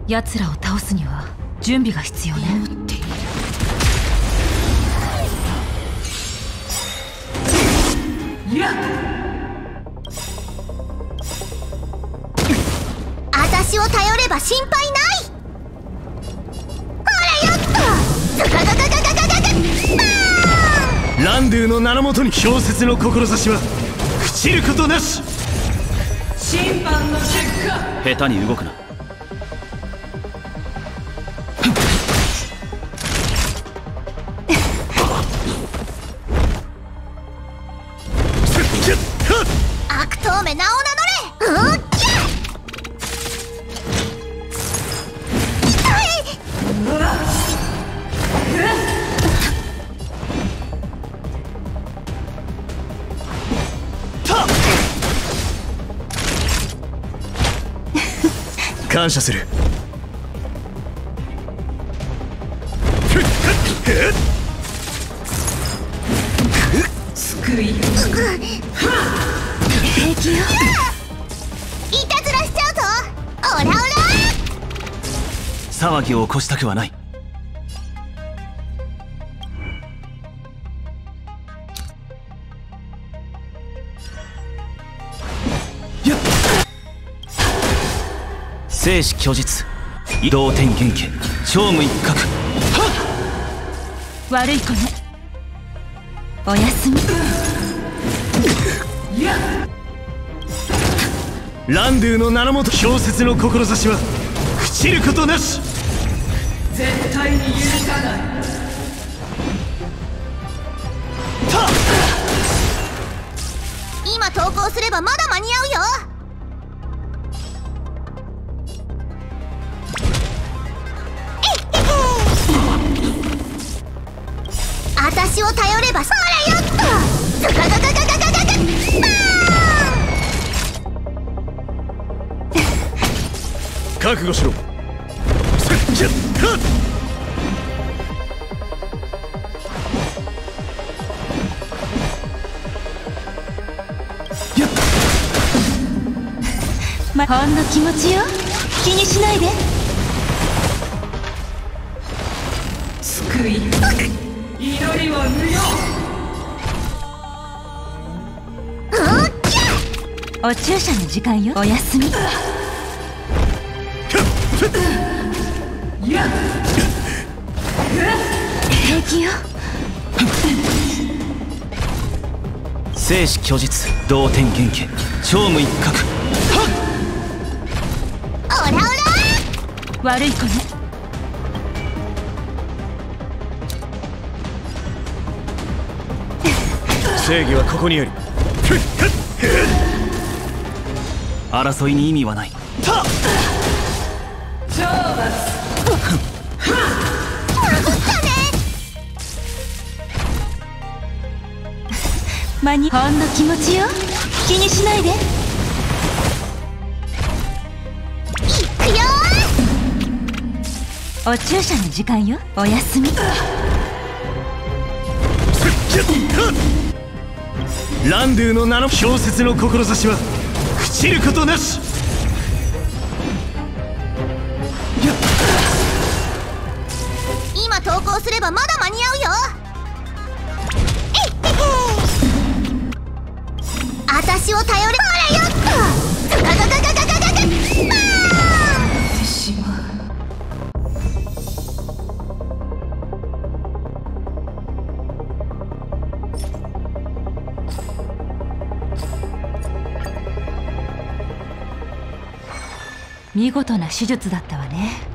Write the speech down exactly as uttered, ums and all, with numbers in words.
奴らを倒すには準備が必要ね。 いや、 私を頼れば心配ない。ほらよっと、ガガガガガガガガガ。 ランドゥの名のもとに氷雪の志は朽ちることなし。 審判の結果。 下手に動くな。 悪党め名を名乗れ。うん、 感謝する。 救い。 平気よ。 いたずらしちゃうぞ。オラオラ。 騒ぎを起こしたくはない。生死虚実、移動天元家、超無一角。 悪い子ね。おやすみ。 いや、 ランドゥの名のもと氷雪の志は朽ちることなし。 絶対に許さない。 今投降すればまだ間に合うよ。私を頼れば。そらよっと、ガガガガガガガガガ。 覚悟しろ。 ま、ほんの気持ちよ。気にしないで。 救い。祈りを無用。 お注射の時間よ。おやすみ。 いや、 平気よ。 生死虚実、同天元家、超無一角。 オラオラ。 悪い子ね。 正義はここにあり。 争いに意味はない。 懲罰。 間にほんの気持ちよ。気にしないで。 いくよ。 お注射の時間よ。おやすみ。 ランドゥの名の氷雪の志は朽ちることなし。 今投降すればまだ間に合うよ。私を頼れ。ほらよっと、ガガガガガガガガガ。 てしまう。 見事な手術だったわね。